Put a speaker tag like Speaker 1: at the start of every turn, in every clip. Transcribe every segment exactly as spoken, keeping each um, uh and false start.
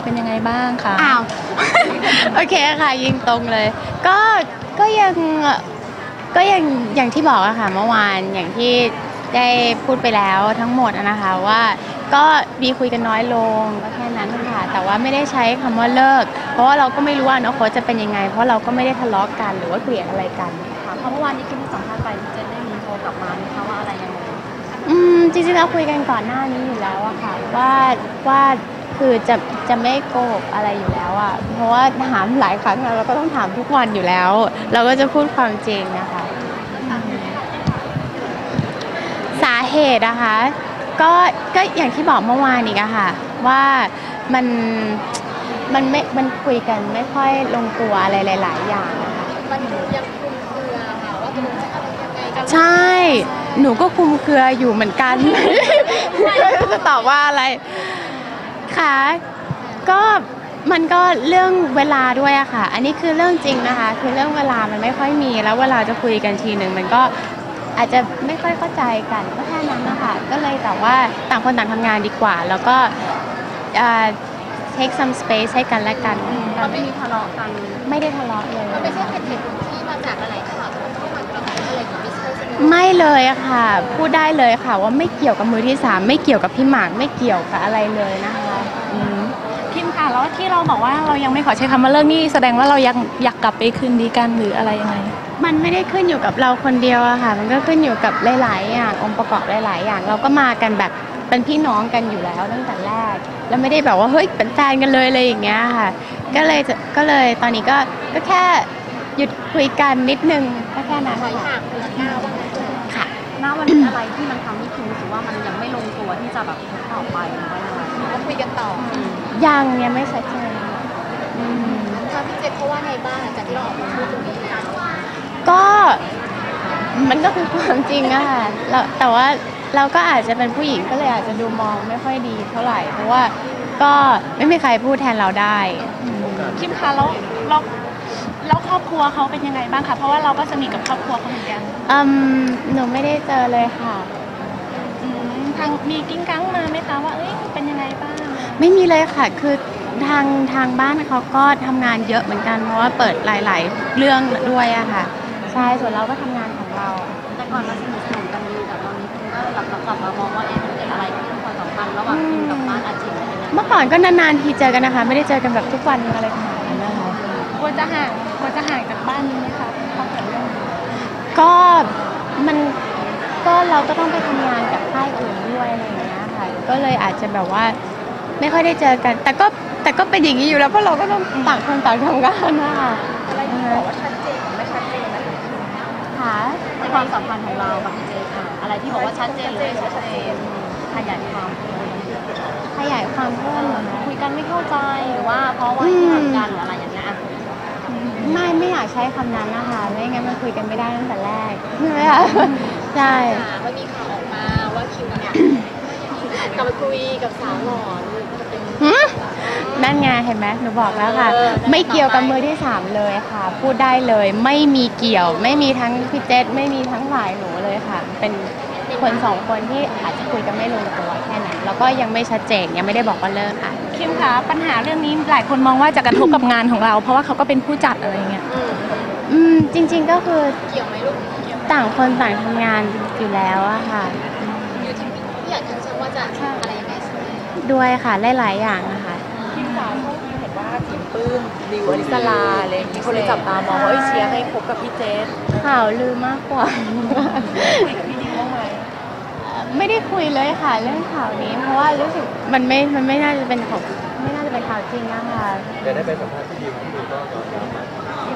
Speaker 1: เป็นยังไงบ้างคะ
Speaker 2: อ้าว โอเคค่ะยิงตรงเลยก็ก็ยังก็ยังอย่างที่บอกอะค่ะเมื่อวานอย่างที่ได้พูดไปแล้วทั้งหมดนะคะว่าก็มีคุยกันน้อยลงก็แค่นั้นค่ะแต่ว่าไม่ได้ใช้คำว่าเลิกเพราะว่าเราก็ไม่รู้ว่าอนาคตจะเป็นยังไงเพราะเราก็ไม่ได้ทะเลาะกันหรือว่าเกลียดอะไรกัน
Speaker 1: ค่ะเพราะเมื่อวานนี้คิมสัมภาษณ์ไปพี่เจนได้มีโทรกลับมาไหมคะว่าอะไรยังไง
Speaker 2: อืมจริงๆเราคุยกันก่อนหน้านี้อยู่แล้วอะค่ะว่าว่าคือจะจะไม่โกหกอะไรอยู่แล้วอะเพราะว่าถามหลายครั้งแล้วเราก็ต้องถามทุกวันอยู่แล้วเราก็จะพูดความจริงนะคะสาเหตุนะคะก็ก็อย่างที่บอกเมื่อวานอีกอะค่ะว่ามันมันไม่มันคุยกันไม่ค่อยลงตัวอะไรหลายๆอย่างนะคะ
Speaker 3: มันดูยังคลุมเครือค่ะว่าจะอะไรยังไงกัน
Speaker 2: ใช่หนูก็คุมเครืออยู่เหมือนกันจะตอบว่าอะไรค่ะก็มันก็เรื่องเวลาด้วยอะค่ะอันนี้คือเรื่องจริงนะคะคือเรื่องเวลามันไม่ค่อยมีแล้วเวลาจะคุยกันทีหนึ่งมันก็อาจจะไม่ค่อยเข้าใจกันก็แค่นั้นนะคะก็เลยแต่ว่าต่างคนต่างทำงานดีกว่าแล้วก็ take some space ให้กันและกัน
Speaker 1: มันไม่มีทะเลาะกัน
Speaker 2: ไม่ได้ทะเลาะเลย
Speaker 3: มันไม่ใช่เหตุผลที่มาจากอะไรค่ะที่มันกระทบอะไรอย่างนี้ไม่ใช่
Speaker 2: ไม่เลยอะค่ะพูดได้เลยค่ะว่าไม่เกี่ยวกับมือที่สามไม่เกี่ยวกับพี่หมากไม่เกี่ยวกับอะไรเลยนะคะ
Speaker 1: คิมค่ะแล้วที่เราบอกว่าเรายังไม่ขอใช้คำว่าเลิกนี่แสดงว่าเรายังอยากกลับไปคืนดีกันหรืออะไรยังไง
Speaker 2: มันไม่ได้ขึ้นอยู่กับเราคนเดียวอะค่ะมันก็ขึ้นอยู่กับหลายๆอย่างองค์ประกอบหลายๆอย่างเราก็มากันแบบเป็นพี่น้องกันอยู่แล้วตั้งแต่แรกแล้วไม่ได้แบบว่าเฮ้ยเป็นแฟนกันเลยอะไรอย่างเงี้ยค่ะก็เลยก็เลยตอนนี้ก็ก็แค่หยุดคุยกันนิดนึงก็แค่นั้น
Speaker 3: ค่ะ
Speaker 2: ค่ะ
Speaker 1: ณวันนี้อะไรที่มันทำให้คิมรู้สึกว่ามันยังไม่ลงตัวที่จะแบบต่อไปหรือว่ายังไง
Speaker 3: ก็คุยกันต่อ
Speaker 2: ยังยังไม่ชัดเจน
Speaker 3: ทางพี่เจเขาว่าไงบ้างหลังจากที่เราออกมาพูดตรงนี้
Speaker 2: ก็มันก็คือความจริงอะค่ะแล้วแต่ว่าเราก็อาจจะเป็นผู้หญิงก็เลยอาจจะดูมองไม่ค่อยดีเท่าไหร่เพราะว่าก็ไม่มีใครพูดแทนเราได้
Speaker 1: คิมคะแล้วเราแล้วครอบครัวเขาเป็นยังไงบ้างคะเพราะว่าเราก็สนิทกับครอบครัวเขาเหมือนกัน
Speaker 2: อืมหนูไม่ได้เจอเลยค่ะ
Speaker 1: ทางมีกิ้งกังมาไหมคะว่าเอ้ยเป็นยังไงบ้าง
Speaker 2: ไม่มีเลยค่ะคือทางทางบ้านเขาก็ทำงานเยอะเหมือนกันเพราะว่าเปิดหลายๆเรื่องด้วยอะค่ะใช่ส่วนเราก็ทำงานของเรา
Speaker 1: แต่ก่อนเราสนิทสนมกันดีแต่ตอนนี้คุณก็กลับกลับมามองว่าเอ๊ะมันเกิดอะไรขึ้นความสัมพันธ์ระหว่างคิมกับบ้านอาจิม
Speaker 2: เมื่อก่อนก็นานๆทีเจอกันนะคะไม่ได้เจอกันแบบทุกวันอะไรขนาดนั้นนะคะ
Speaker 1: ควรจะห่างควรจะห่างจากบ้านนี้ไหมคะเพราะเกิดเรื่อง
Speaker 2: ก็มันก็เราก็ต้องไปทำงานกับค่ายอื่นด้วยอะไรอย่างเงี้ยค่ะก็เลยอาจจะแบบว่าไม่ค่อยได้เจอกันแต่ก็แต่ก็เป็นอย่างนี้อยู่แล้วเพราะเราก็ต้องต่างคนต่างทำงานนะคะ
Speaker 3: อะไรที่บอกว่าชัดเจนไม่ชัดเจนนะ
Speaker 2: ค่ะ
Speaker 1: ในความสัมพันธ์ของเรากับพี่เจค่ะอะไรที่บอกว่าชัดเจนหรือไม่ชัดเจนขยายความ
Speaker 2: ขยายความเพิ่ม
Speaker 1: คุยกันไม่เข้าใจหรือว่าเพราะว่าที่ทำกันหรืออะไรอย่างเงี้ย
Speaker 2: ไม่ไม่อยากใช้คำนั้นนะคะไม่งั้นมันคุยกันไม่ได้ตั้งแต่แรกใช่ไหมคะใช่
Speaker 3: มันมีข่าวออกมาว่าคิวเนี่ยกลับมาคุยกับสาวหล่อ
Speaker 2: นั่นไงเห็นไหมหนูบอกแล้วค่ะไม่เกี่ยวกับมือที่สามเลยค่ะพูดได้เลยไม่มีเกี่ยวไม่มีทั้งพี่เจษไม่มีทั้งฝ่ายหนูเลยค่ะเป็นคนสองคนที่อาจจะคุยกันไม่ลงตัวแค่นั้นแล้วก็ยังไม่ชัดเจนยังไม่ได้บอกว่าเลิกค่ะ
Speaker 1: คิมคะปัญหาเรื่องนี้หลายคนมองว่าจะกระทบกับงานของเราเพราะว่าเขาก็เป็นผู้จัดอะไรเงี้ย
Speaker 2: อืมจริงๆก็คือ
Speaker 3: เกี่ยวไหมลูก
Speaker 2: ต่างคนต่างทำงานอยู่แล้วอะค่ะ
Speaker 3: อยู่ที่พี่อยากจะเชื่อว่าจะอะไรยังไงใช่ไหม
Speaker 2: ด้วยค่ะหลายๆอย่างนะคะ
Speaker 1: คิมสาวเขาเห็นว่าจิ๋มปื้มดิวอลิสลาอะไรอย่างนี้คนเลยจับตามองว่าเชียร์ให้คบกับพี่เจษ
Speaker 2: ข่าวลือมากกว่า
Speaker 1: คุยกับพี่ดิวบ้างไหม
Speaker 2: ไม่ได้คุยเลยค่ะเรื่องข่าวนี้เพราะว่ารู้สึกมันไม่มันไม่น่าจะเป็นของไม่น่าจะเป็นข่าวจริงนะคะ
Speaker 4: จะได้ไปสัมภาษณ์พี่ดิวพี่ดิวก็ยอมรับมา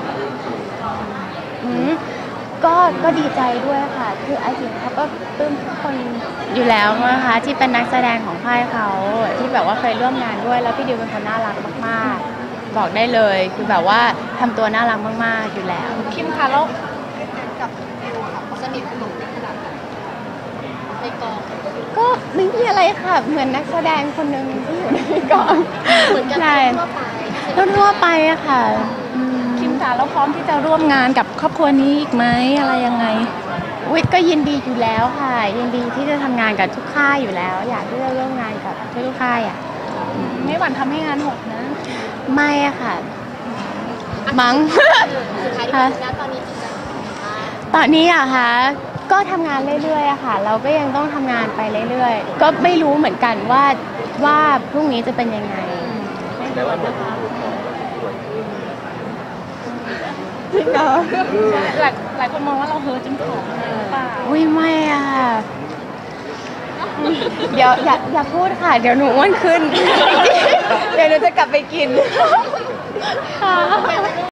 Speaker 2: อืมก็ก็ดีใจด้วยค่ะคือไอจิ๋มเขาก็ปลื้มทุกคนอยู่แล้วนะคะที่เป็นนักแสดงของค่ายเขาที่แบบว่าเคยร่วมงานด้วยแล้วพี่ดิวเป็นคนน่ารักมากๆบอกได้เลยคือแบบว่าทำตัวน่ารักมากๆอยู่แล้ว
Speaker 1: คิมคะแล้ว
Speaker 3: กับดิวค่ะเขาสนิทสนมกันขนาดไหนในกอง
Speaker 2: ก็ไม่มีอะไรค่ะเหมือนนักแสดงคนหนึ่งที่อยู่ในกอง
Speaker 3: เหมือนกันทั่วไป
Speaker 2: ทั่วไปอะค่ะ
Speaker 1: คิมจ๋าเราพร้อมที่จะร่วมงานกับครอบครัวนี้อีกไหมอะไรยังไง
Speaker 2: วิทย์ก็ยินดีอยู่แล้วค่ะยินดีที่จะทำงานกับทุกค่ายอยู่แล้วอยากที่จะร่วมงานกับทุกค่ายอ่ะ
Speaker 1: ไม่หวั่นทำให้งานหดนะ
Speaker 2: ไม่อะค่ะ มั้ง
Speaker 3: สุดท้ายที่ทำงานตอนนี้จิตใจเป็นยังไงบ้าง
Speaker 2: ตอนนี้อะคะก็ทำงานเรื่อยๆอะค่ะ เราก็ยังต้องทำงานไปเรื่อยๆ ก็ไม่รู้เหมือนกันว่าว่าพรุ่งนี้จะเป็นยังไง
Speaker 4: แต่ว่าเหมือนที่ดูของสวยขึ้น
Speaker 2: จริงเหรอ
Speaker 1: หลายหลายคนมองว่าเราเฮิร์ตจนผอมเลยหรือเปล่า
Speaker 2: อุ้ยไม่อะค่ะ เดี๋ยวอย่าอย่าพูดค่ะ เดี๋ยวหนูอ้วนขึ้น เดี๋ยวหนูจะกลับไปกินค่ะ